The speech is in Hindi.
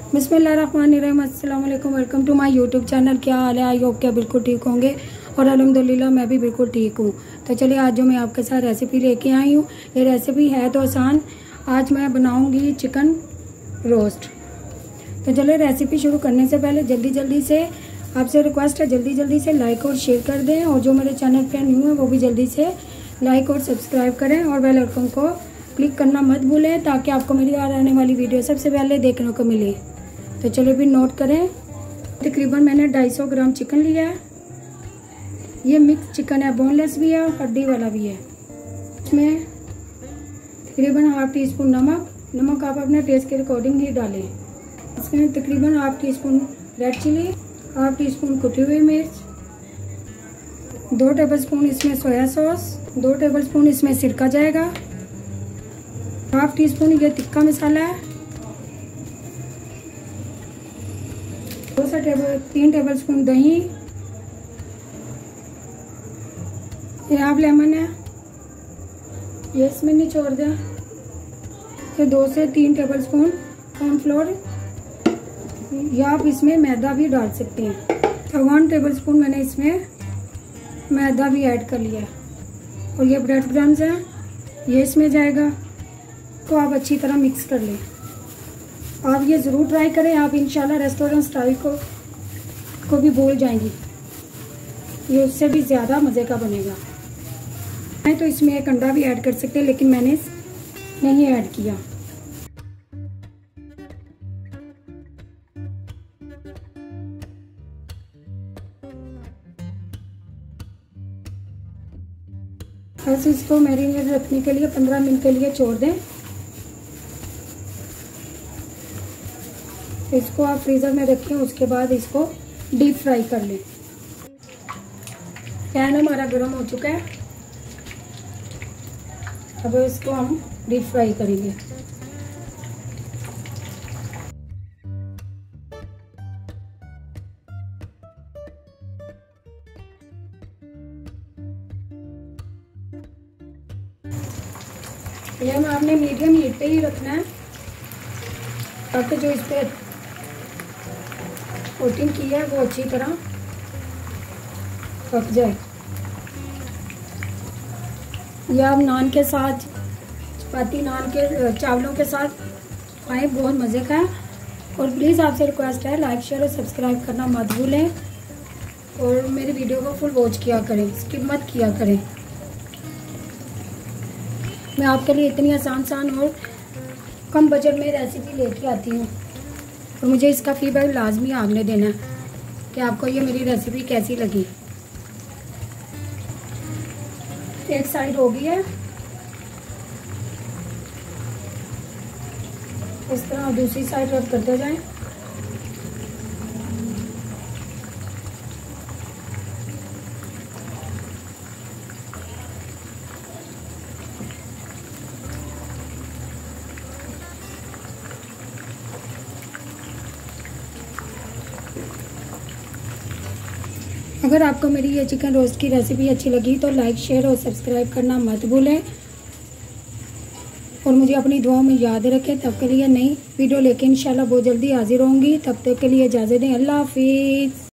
बिस्मिल्लाहिर्रहमानिर्रहीम, अस्सलाम वालेकुम, welcome to my YouTube channel. क्या हाल है? आई होप क्या बिल्कुल ठीक होंगे और अल्हम्दुलिल्लाह मैं भी बिल्कुल ठीक हूँ। तो चलिए आज जो मैं आपके साथ रेसिपी लेके आई हूँ, ये रेसिपी है तो आसान। आज मैं बनाऊँगी चिकन रोस्ट। तो चलिए रेसिपी शुरू करने से पहले जल्दी से आपसे रिक्वेस्ट है, जल्दी से लाइक और शेयर कर दें, और जो मेरे चैनल पर न्यू है वो भी जल्दी से लाइक और सब्सक्राइब करें और बेल आइकन को क्लिक करना मत भूलें, ताकि आपको मेरी आने वाली वीडियो सबसे पहले देखने को मिले। तो चलिए भी नोट करें। तकरीबन मैंने 250 ग्राम चिकन लिया है। ये मिक्स चिकन है, बोनलेस भी है और हड्डी वाला भी है। इसमें तकरीबन ½ टी स्पून नमक आप अपने टेस्ट के अकॉर्डिंग ही डालें। इसमें तकरीबन ½ teaspoon red chilli, ½ teaspoon कुटी हुई मिर्च, 2 टेबलस्पून इसमें सोया सॉस, 2 टेबलस्पून इसमें सिरका जाएगा, ½ टी स्पून ये तिक्का मसाला है, 3 टेबलस्पून दही, ये हाफ लेमन है, ये इसमें निचोड़ दें। फिर 2 से 3 टेबलस्पून कॉर्नफ्लोर, या आप इसमें मैदा भी डाल सकते हैं। तो 1 टेबलस्पून मैंने इसमें मैदा भी ऐड कर लिया। और ये ब्रेड क्रम्स है, ये इसमें जाएगा। तो आप अच्छी तरह मिक्स कर लें। आप ये ज़रूर ट्राई करें, आप इंशाल्लाह रेस्टोरेंट स्टाइल को भी भूल जाएंगी। ये उससे भी ज़्यादा मज़े का बनेगा। मैं तो इसमें एक अंडा भी ऐड कर सकते हैं, लेकिन मैंने नहीं ऐड किया। बस इसको मैरिनेट रखने के लिए 15 मिनट के लिए छोड़ दें। इसको आप फ्रीज़र में रखें, उसके बाद इसको डीप फ्राई कर लें। पैन हमारा गर्म हो चुका है, अब इसको हम डीप फ्राई करेंगे। ये हम आपने मीडियम हीट पे ही रखना है, ताकि जो इस पे कोटिंग की है वो अच्छी तरह पक जाए। या आप नान के साथ, चपाती नान के चावलों के साथ खाएं, बहुत मज़े का है। और प्लीज़ आपसे रिक्वेस्ट है, लाइक शेयर और सब्सक्राइब करना मत भूलें, और मेरी वीडियो को फुल वॉच किया करें, स्किप मत किया करें। मैं आपके लिए इतनी आसान और कम बजट में रेसिपी लेके आती हूँ, और मुझे इसका फीडबैक लाजमी आपने देना है कि आपको ये मेरी रेसिपी कैसी लगी। एक साइड हो गई है, इस तरह दूसरी साइड रब करते जाएं। अगर आपको मेरी ये चिकन रोस्ट की रेसिपी अच्छी लगी तो लाइक शेयर और सब्सक्राइब करना मत भूलें, और मुझे अपनी दुआओं में याद रखें। तब के लिए नई वीडियो लेके इंशाल्लाह बहुत जल्दी हाजिर होंगी। तब तक के लिए इजाज़त दें। अल्लाह हाफिज़।